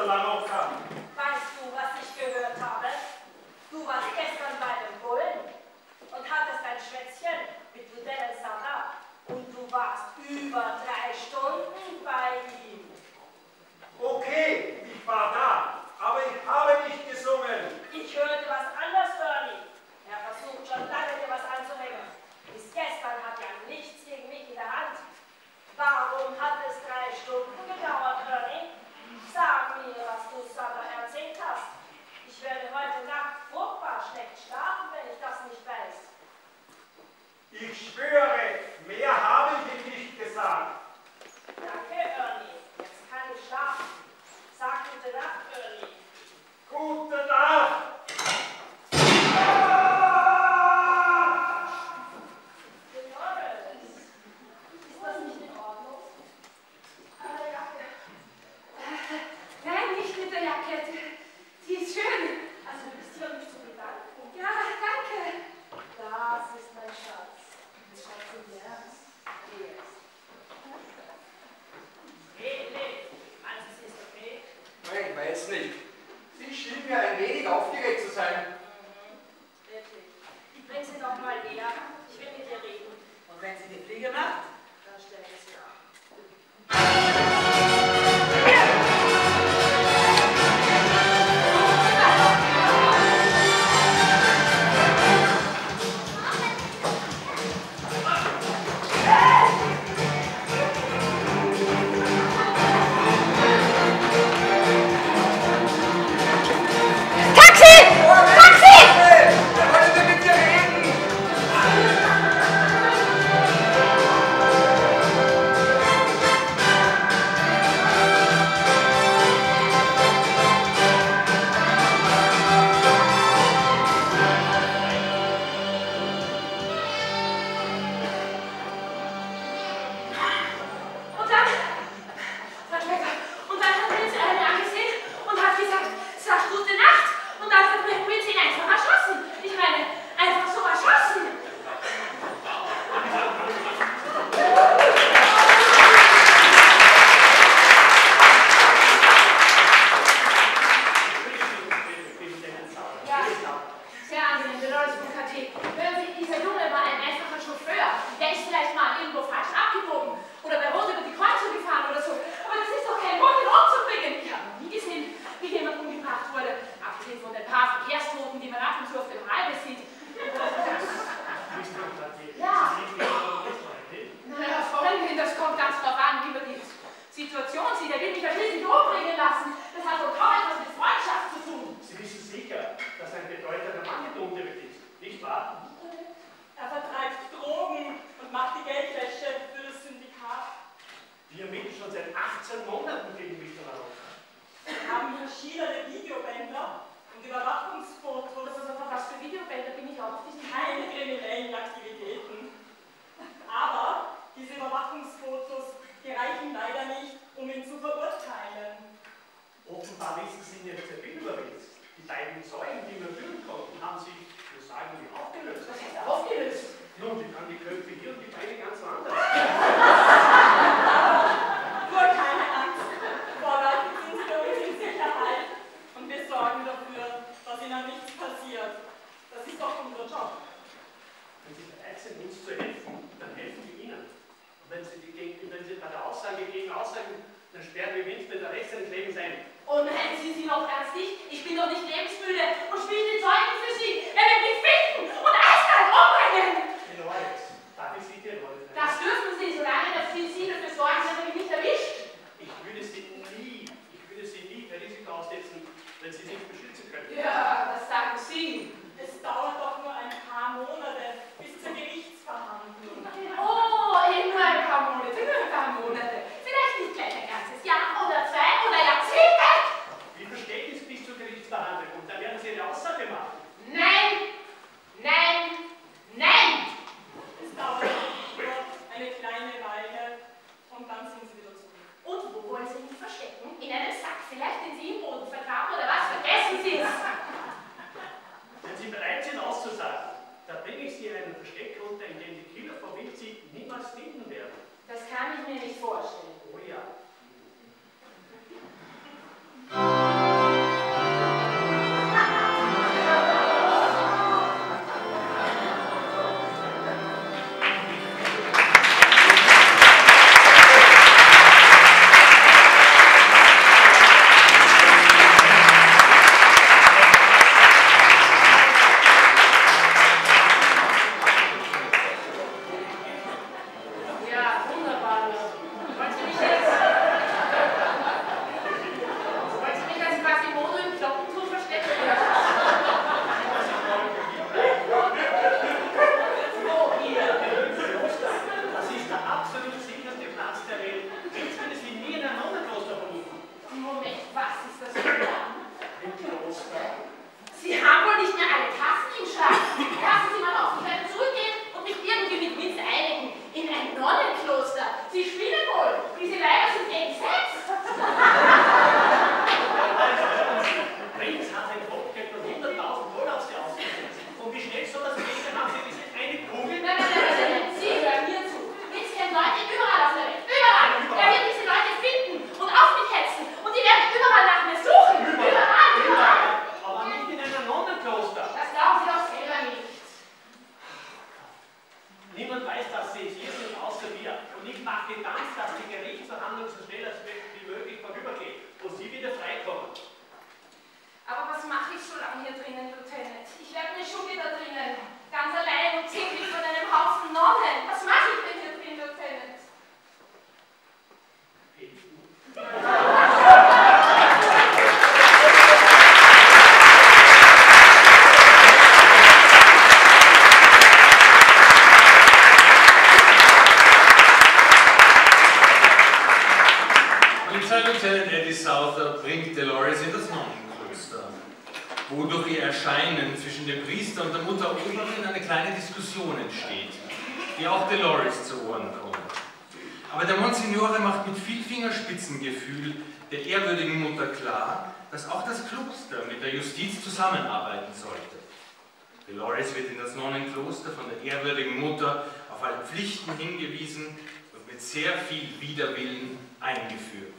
Mr. LaRocca. Weißt du, was ich gehört habe? Du warst gestern bei dem Bullen und hattest ein Schwätzchen mit Lieutenant Sada und du warst über 3 Stunden bei ihm. Okay, ich war da, aber ich habe nicht gesungen. Ich hörte was anderes, Ernie. Er versucht schon lange, dir was anzuhängen. Bis gestern hat er nichts gegen mich in der Hand. Warum hat es 3 Stunden gedauert, Ernie? Sag mir, was du Sada erzählt hast. Ich werde heute Nacht furchtbar schlecht schlafen, wenn ich das nicht weiß. Ich schwöre, mehr habe ich ihm nicht gesagt. Danke, Ernie. Jetzt kann ich schlafen. Sag gute Nacht, Ernie. Gute Nacht! Dolores, ist das nicht in Ordnung? Jacke. Nein, nicht mit der Jacke. Die ist schön. Also du bist hier, um mich zu bedanken. Ja, danke. Das ist mein Schatz. Mein Schatz im Herz. Jetzt. Hey, meinst du, sie ist okay? Nein, weiß nicht. Sie schien mir ein wenig aufgeregt zu sein. Wirklich. Bring sie doch mal näher. Ich will mit ihr reden. Und wenn sie die Fliege macht? Dann stell ich sie ab. Vielleicht, den Sie im Boden vergraben oder was? Vergessen Sie es! bringt Dolores in das Nonnenkloster, wo durch ihr Erscheinen zwischen dem Priester und der Mutter Oberin eine kleine Diskussion entsteht, die auch Dolores zu Ohren kommt. Aber der Monsignore macht mit viel Fingerspitzengefühl der ehrwürdigen Mutter klar, dass auch das Kloster mit der Justiz zusammenarbeiten sollte. Dolores wird in das Nonnenkloster von der ehrwürdigen Mutter auf alle Pflichten hingewiesen und mit sehr viel Widerwillen eingeführt.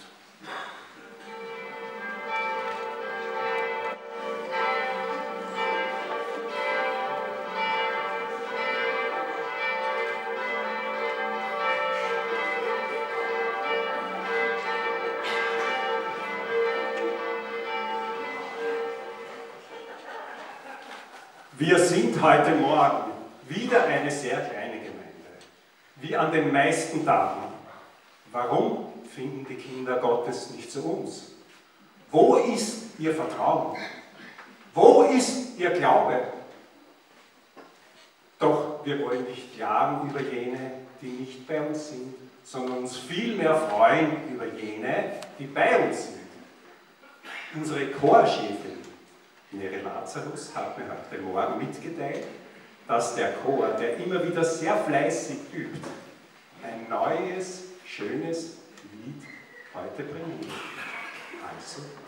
Wir sind heute Morgen wieder eine sehr kleine Gemeinde, wie an den meisten Tagen. Warum finden die Kinder Gottes nicht zu uns? Wo ist ihr Vertrauen? Wo ist ihr Glaube? Doch wir wollen nicht klagen über jene, die nicht bei uns sind, sondern uns vielmehr freuen über jene, die bei uns sind. Unsere Chorchefin Nere Lazarus hat mir heute Morgen mitgeteilt, dass der Chor, der immer wieder sehr fleißig übt, ein neues, schönes Lied heute bringen wird. Also